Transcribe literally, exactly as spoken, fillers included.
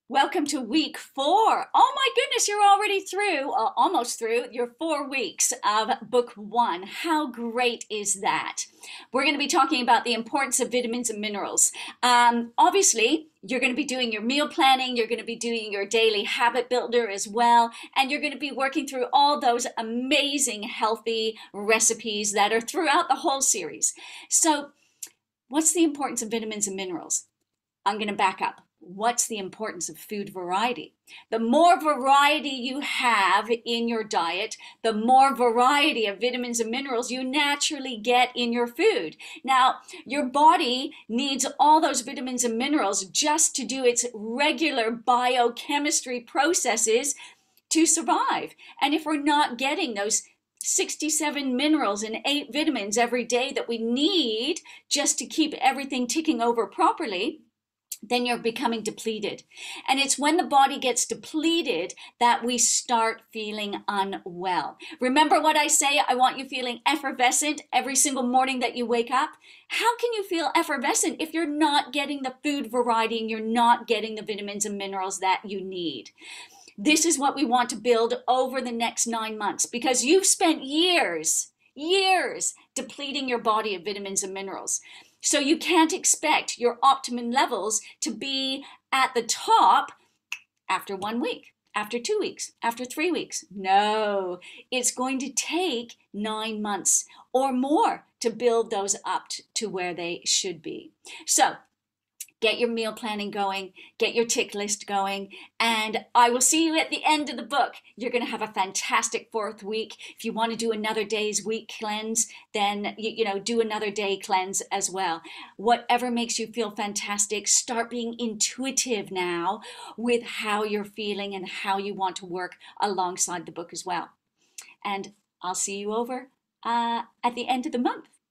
Welcome to week four. Oh my goodness, you're already through, uh, almost through your four weeks of book one. How great is that? We're going to be talking about the importance of vitamins and minerals. Um, obviously, you're going to be doing your meal planning, you're going to be doing your daily habit builder as well, and you're going to be working through all those amazing healthy recipes that are throughout the whole series. So, what's the importance of vitamins and minerals? I'm going to back up. What's the importance of food variety? The more variety you have in your diet, the more variety of vitamins and minerals you naturally get in your food. Now, your body needs all those vitamins and minerals just to do its regular biochemistry processes to survive. And if we're not getting those sixty-seven minerals and eight vitamins every day that we need just to keep everything ticking over properly, then you're becoming depleted. And it's when the body gets depleted that we start feeling unwell. Remember what I say? I want you feeling effervescent every single morning that you wake up. How can you feel effervescent if you're not getting the food variety and you're not getting the vitamins and minerals that you need? This is what we want to build over the next nine months because you've spent years, years depleting your body of vitamins and minerals. So you can't expect your optimum levels to be at the top after one week, after two weeks, after three weeks. No, it's going to take nine months or more to build those up to where they should be. So get your meal planning going, get your tick list going, and I will see you at the end of the book. You're going to have a fantastic fourth week. If you want to do another day's week cleanse, then you, you know, do another day cleanse as well. Whatever makes you feel fantastic, start being intuitive now with how you're feeling and how you want to work alongside the book as well. And I'll see you over uh, at the end of the month.